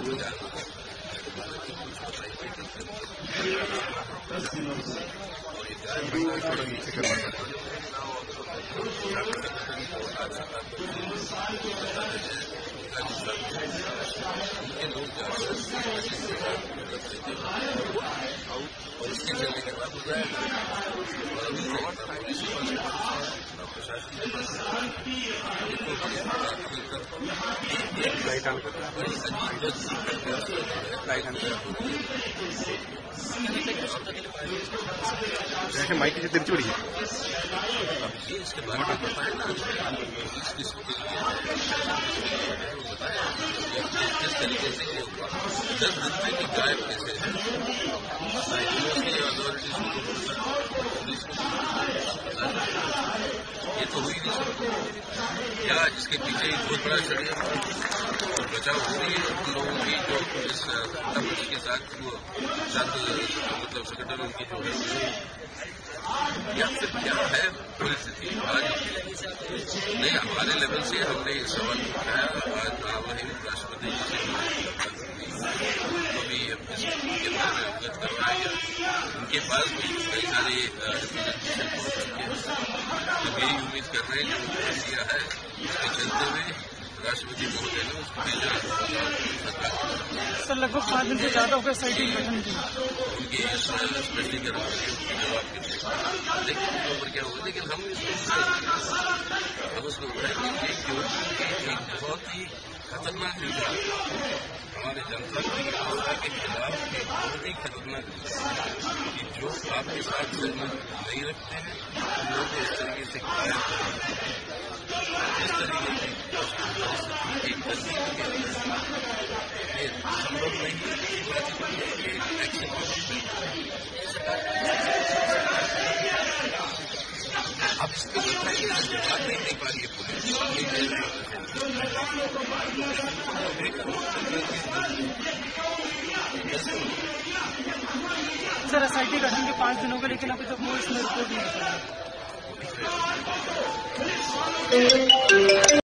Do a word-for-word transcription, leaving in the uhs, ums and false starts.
और इसके चलने के बाद हो जाएगा लाइट ऑन कर लाइट ऑन कर माइक की तिरछी बड़ी है इसके बारे में बताया ना किस तरीके से दस दिन में कि गायब कैसे ये तो हुई नहीं सकती क्या जिसके पीछे बहुत बड़ा षड्यंत्र और बचाव हो रही है उन लोगों की जो इस तबकी के साथ वो साथ मतलब संगठन उनकी जो है या फिर क्या है परिस्थिति आज नहीं हमारे लेवल से हमने ये सवाल उठाया आज वही राष्ट्रपति जी से अभी के बारे में अवगत करवाया उनके पास भी कई सारे रिप्रेजेंटेशन पहुंच चुके हैं तो यही उम्मीद कर रहे हैं जो प्रक्रिया है उसके चलते हुए राष्ट्रपति महोदय ने उसको भेजा सर लगभग पाँच दिन से ज्यादा हो गया साइटिंग गठन की उनकी स्पष्टीकरण जवाब के लेकिन ऊपर क्या होगा लेकिन हम हम उसको उठाएंगे क्यों एक बहुत ही खतरनाक न्यूज हमारे जनता के खिलाफ एक बहुत ही खतरनाक कि जो आपके साथ सहमत नहीं रखते हैं लोग इस तरीके से इस तरीके से एक तस्वीर संभव नहीं आप इस पर जवाब नहीं दे पाएंगे पुलिस सर एसआईटी गठन के पाँच दिनों के लेकिन अभी तक वो इसमें रिपोर्ट नहीं